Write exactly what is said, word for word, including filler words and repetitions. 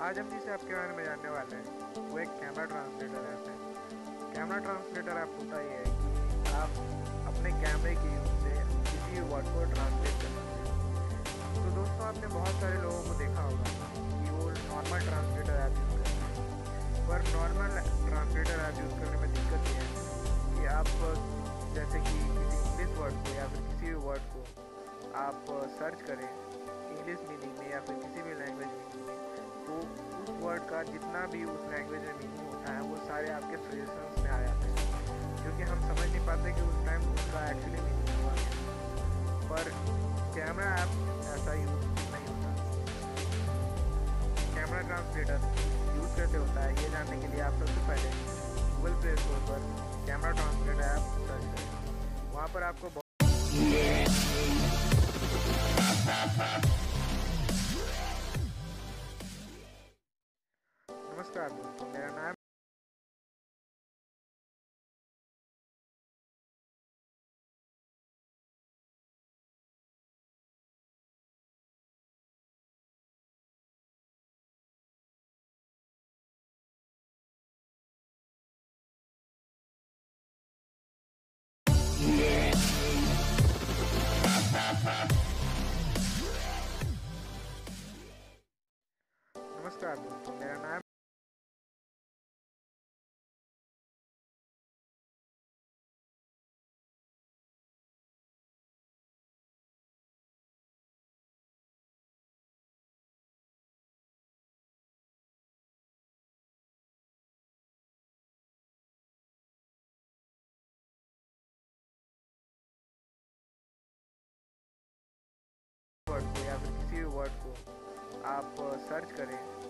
आज हम जिसे आपके बारे में जानने वाले हैं वो एक कैमरा ट्रांसलेटर ऐप है। कैमरा ट्रांसलेटर ऐप होता ये है कि आप अपने कैमरे की यूज से किसी भी वर्ड को ट्रांसलेट कर सकते हैं। तो दोस्तों, आपने बहुत सारे लोगों को देखा होगा कि वो नॉर्मल ट्रांसलेटर ऐप यूज़ करते हैं, पर नॉर्मल ट्रांसलेटर ऐप यूज़ करने में दिक्कत ये है कि आप जैसे कि किसी इंग्लिश वर्ड को या फिर किसी भी वर्ड को आप सर्च करें इंग्लिश मीनिंग में या फिर किसी भी लैंग्वेज मीनिंग में, तो उस वर्ड का जितना भी उस लैंग्वेज में मीनिंग होता है वो सारे आपके सजेशंस में आ जाते हैं, क्योंकि हम समझ नहीं पाते कि उस टाइम उसका एक्चुअली मीनिंग हुआ है। पर कैमरा ऐप ऐसा यूज नहीं होता। कैमरा ट्रांसलेटर यूज़ कैसे होता है ये जानने के लिए आप सबसे पहले गूगल प्ले स्टोर पर कैमरा ट्रांसलेटर ऐप सर्च करें। वहाँ पर आपको बहुत नमस्कार दोस्तों, मेरा नाम नमस्कार दोस्तों मेरा नाम वर्ड को या फिर किसी भी वर्ड को आप सर्च करें